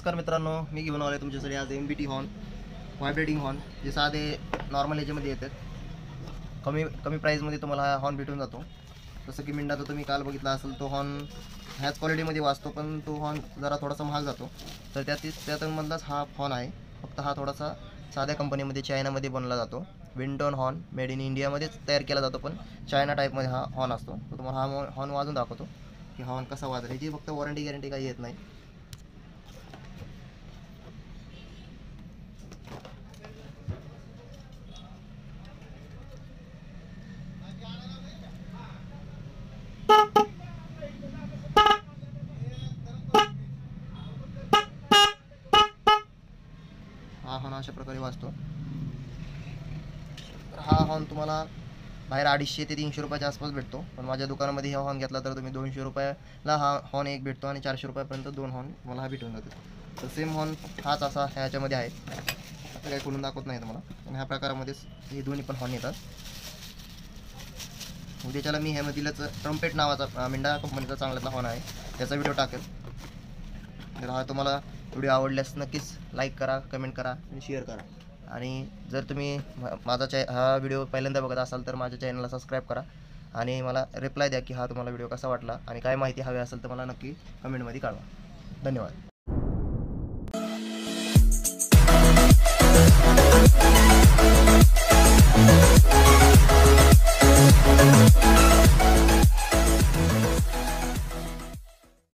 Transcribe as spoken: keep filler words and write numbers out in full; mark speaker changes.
Speaker 1: नमस्कार मित्रांनो, मी घेऊन आलो तुमच्यासाठी आज M B T horn, vibrating horn, जे साधे नॉर्मल ह्याच्यामध्ये येतात. कमी कमी प्राईजमध्ये तुम्हाला हा हॉर्न भेटून जातो. जसं की मिंडाचा तुम्ही काल बघितला असेल, तो हॉर्न ह्याच क्वालिटीमध्ये वाजतो, पण तो हॉर्न जरा थोडासा महाग जातो. तर त्यात त्यातमधलाच हा हॉर्न आहे. फक्त हा थोडासा साध्या कंपनीमध्ये चायनामध्ये बनला जातो. विंडोन हॉर्न मेड इन इंडियामध्येच तयार केला जातो, पण चायना टाईपमध्ये हा हॉर्न असतो. तर तुम्हाला हा हॉर्न वाजून दाखवतो की हॉर्न कसा वाजला. याची फक्त वॉरंटी गॅरंटी काही येत नाही. हा हॉर्न अशा प्रकारे वाजतो. तर हा हॉर्न तुम्हाला बाहेर अडीचशे ते तीनशे रुपयाच्या आसपास भेटतो, पण माझ्या दुकानामध्ये हा हॉर्न घेतला तर तुम्ही दोनशे रुपयाला हा हॉर्न एक भेटतो आणि चारशे रुपयापर्यंत दोन हॉर्न मला हा भेटून जातो. तर सेम हॉर्न हाच असा ह्याच्यामध्ये आहे. आता काही खोलून दाखवत नाही तुम्हाला, पण ह्या प्रकारामध्येच हे दोन्ही पण हॉर्न येतात. उद्याच्याला मी ह्यामधीलच ट्रम्पेट नावाचा मिंडा कंपनीचा चांगल्यातला हॉर्न आहे, त्याचा व्हिडिओ टाकेल. तर हा तुम्हाला व्हिडिओ आवडल्यास नक्कीच लाईक करा, कमेंट करा आणि शेअर करा. आणि जर तुम्ही माझा चॅ हा व्हिडिओ पहिल्यांदा बघत असाल तर माझ्या चॅनलला सबस्क्राईब करा आणि मला रिप्लाय द्या की हा तुम्हाला व्हिडिओ कसा वाटला, आणि काय माहिती हवी असेल तर मला नक्की कमेंटमध्ये कळवा. धन्यवाद.